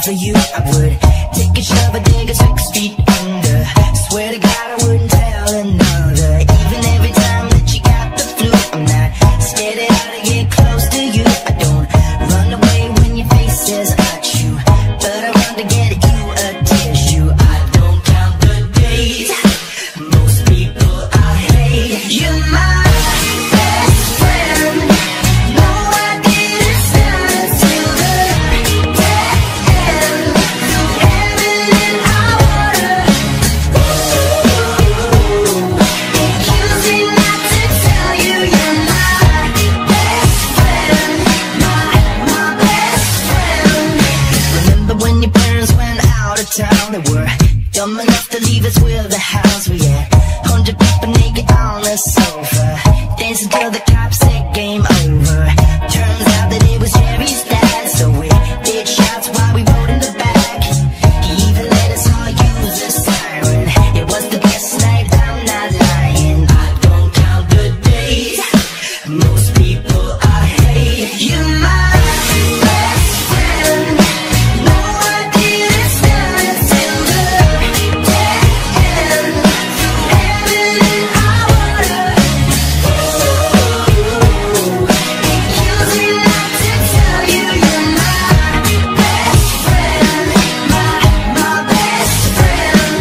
for you, I would take a shove, a dig a 6 feet under. Swear to God I wouldn't tell another. Even every time that you got the flu, I'm not scared that I'll get close to you. I don't run away when your face says achoo, but I run to get you a tissue. I don't count the days, most people I hate. You're my best friend. No, I didn't stand until the dead end. Through heaven and high water. Ooh, it kills me not to tell you you're my best friend. My best friend. Remember when your parents went out of town? They were dumb enough to leave us with the house. We had 100 people naked on the sofa, dancing till the cops said game over. Turns out that it was Jerry's dad, so we did shots while we rode in the back. He even let us all use the siren. It was the best night, I'm not lying. I don't count the days, most people I hate. You're my best friend. No, I didn't stand until the dead end. Through heaven and high water. Ooh, it kills me not to tell you you're my best friend. My best friend.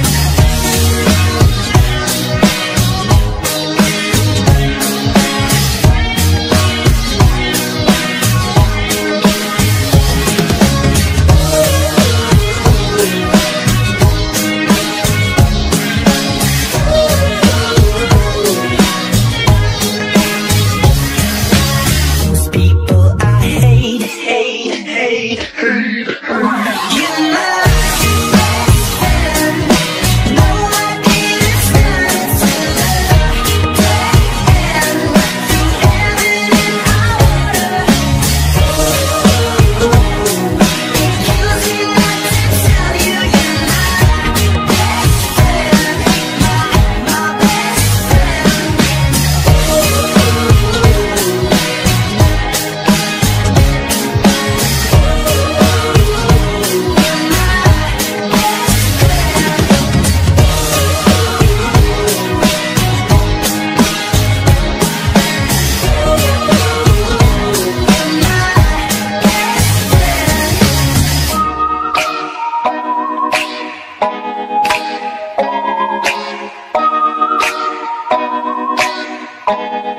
Most people I hate. You're my best friend. No, I didn't stand until the dead end. Through heaven and high water. Ooh, it kills me not to tell you you're my best friend. My best friend. Ooh.